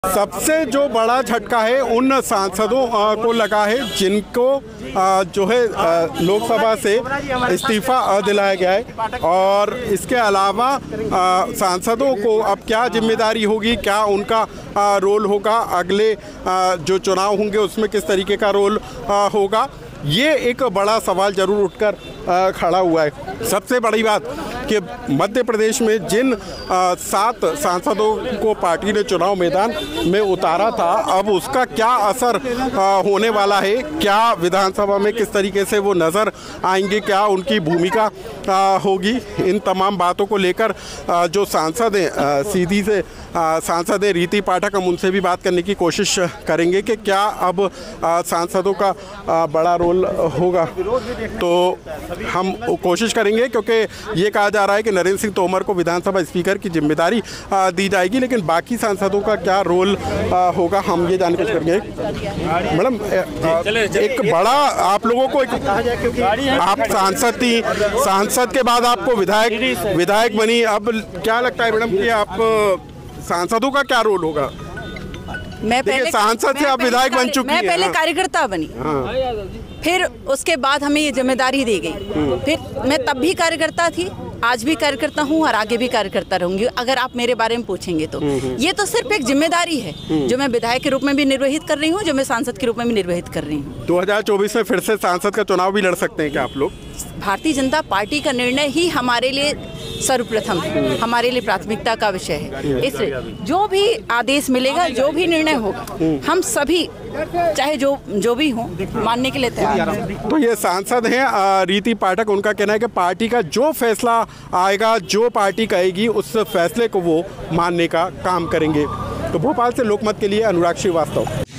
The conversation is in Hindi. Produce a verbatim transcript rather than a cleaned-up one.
सबसे जो बड़ा झटका है उन सांसदों को लगा है जिनको जो है लोकसभा से इस्तीफा दिलाया गया है। और इसके अलावा सांसदों को अब क्या जिम्मेदारी होगी, क्या उनका रोल होगा, अगले जो चुनाव होंगे उसमें किस तरीके का रोल होगा, ये एक बड़ा सवाल जरूर उठकर खड़ा हुआ है। सबसे बड़ी बात कि मध्य प्रदेश में जिन सात सांसदों को पार्टी ने चुनाव मैदान में उतारा था, अब उसका क्या असर होने वाला है, क्या विधानसभा में किस तरीके से वो नज़र आएंगे, क्या उनकी भूमिका होगी, इन तमाम बातों को लेकर जो सांसद हैं, सीधी से सांसद हैं रीति पाठक, हम उनसे भी बात करने की कोशिश करेंगे कि क्या अब सांसदों का बड़ा रोल होगा। तो हम कोशिश करेंगे, क्योंकि ये कहा जा रहा है कि नरेंद्र सिंह तोमर को विधानसभा स्पीकर की जिम्मेदारी दी जाएगी, लेकिन बाकी सांसदों का क्या रोल होगा हम ये जानकर करेंगे। मैडम, एक बड़ा आप लोगों को एक, आप सांसद थी, सांसद के बाद आपको विधायक विधायक बनी, अब क्या लगता है मैडम कि आप सांसदों का क्या रोल होगा? मैं पहले सांसद से आप विधायक बन चुकी हैं। मैं पहले कार्यकर्ता बनी, फिर उसके बाद हमें ये जिम्मेदारी दी गई। फिर मैं तब भी कार्यकर्ता थी, आज भी कार्यकर्ता हूँ और आगे भी कार्यकर्ता रहूंगी। अगर आप मेरे बारे में पूछेंगे तो ये तो सिर्फ एक जिम्मेदारी है जो मैं विधायक के रूप में भी निर्वहित कर रही हूँ, जो मैं सांसद के रूप में भी निर्वहित कर रही हूँ। दो हज़ार चौबीस में फिर से सांसद का चुनाव भी लड़ सकते हैं क्या आप लोग? भारतीय जनता पार्टी का निर्णय ही हमारे लिए सर्वप्रथम है, हमारे लिए प्राथमिकता का विषय है। इसलिए जो भी आदेश मिलेगा, जो भी निर्णय होगा, हम सभी चाहे जो जो भी हो मानने के लिए तैयार हैं। तो ये सांसद हैं रीति पाठक, उनका कहना है कि पार्टी का जो फैसला आएगा, जो पार्टी कहेगी, उस फैसले को वो मानने का काम करेंगे। तो भोपाल से लोकमत के लिए अनुराग श्रीवास्तव।